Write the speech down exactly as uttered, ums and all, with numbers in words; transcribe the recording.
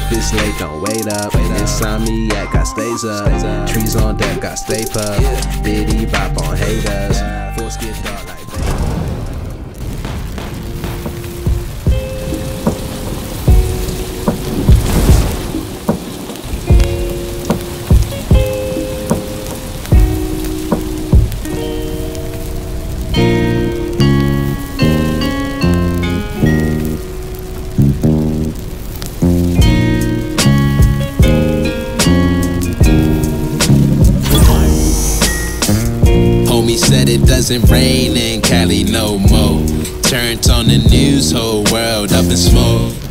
If it's late, don't wait up. Insomniac, I stays up. Trees on deck, I stay pup. Diddy bop on haters. Force get dark like Homie said it doesn't rain in Cali no more. Turned on the news, whole world up in smoke.